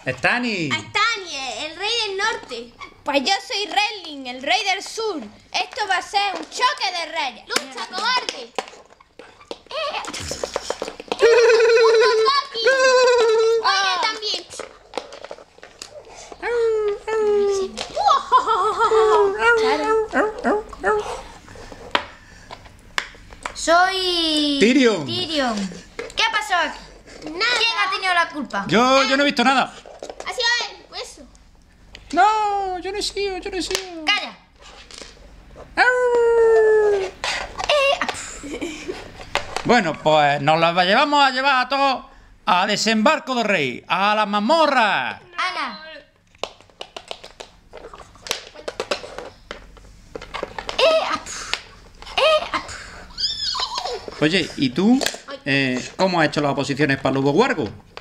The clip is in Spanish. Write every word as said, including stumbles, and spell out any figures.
Stani. Stani, el rey del norte. Pues yo soy Relin, el rey del sur. Esto va a ser un choque de reyes. ¡Lucha, cobarde! ¡Oye, también! Soy... Tyrion. Tyrion. ¿Qué ha pasado aquí? Nada. ¿Quién ha tenido la culpa? Yo, yo no he visto nada. Ha sido él, pues eso. No, yo no he sido, yo no he sido. Calla. Bueno, pues nos las llevamos a llevar a todos a desembarco de rey, a la mazmorra. Ana. Oye, ¿y tú? Eh, ¿Cómo has hecho las oposiciones para Luego Guargo?